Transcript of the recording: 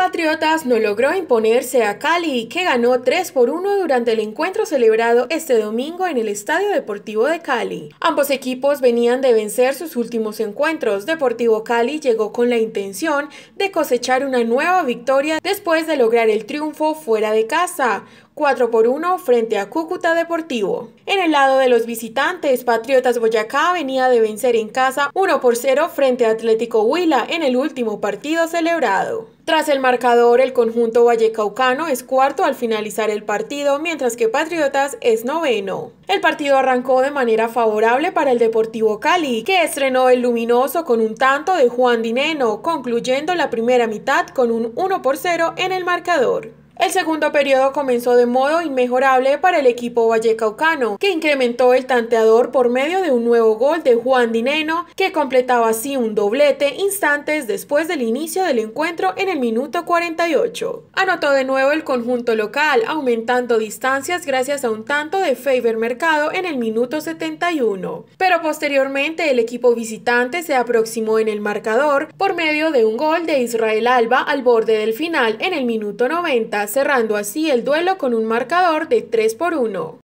Patriotas no logró imponerse a Cali, que ganó 3-1 durante el encuentro celebrado este domingo en el Estadio Deportivo de Cali. Ambos equipos venían de vencer sus últimos encuentros. Deportivo Cali llegó con la intención de cosechar una nueva victoria después de lograr el triunfo fuera de casa, 4-1 frente a Cúcuta Deportivo. En el lado de los visitantes, Patriotas Boyacá venía de vencer en casa 1-0 frente a Atlético Huila en el último partido celebrado. Tras el marcador, el conjunto vallecaucano es cuarto al finalizar el partido, mientras que Patriotas es noveno. El partido arrancó de manera favorable para el Deportivo Cali, que estrenó el luminoso con un tanto de Juan Dineno, concluyendo la primera mitad con un 1-0 en el marcador. El segundo periodo comenzó de modo inmejorable para el equipo vallecaucano, que incrementó el tanteador por medio de un nuevo gol de Juan Dineno, que completaba así un doblete instantes después del inicio del encuentro en el minuto 48. Anotó de nuevo el conjunto local, aumentando distancias gracias a un tanto de Faber Mercado en el minuto 71. Pero posteriormente el equipo visitante se aproximó en el marcador por medio de un gol de Israel Alba al borde del final en el minuto 90. Cerrando así el duelo con un marcador de 3-1.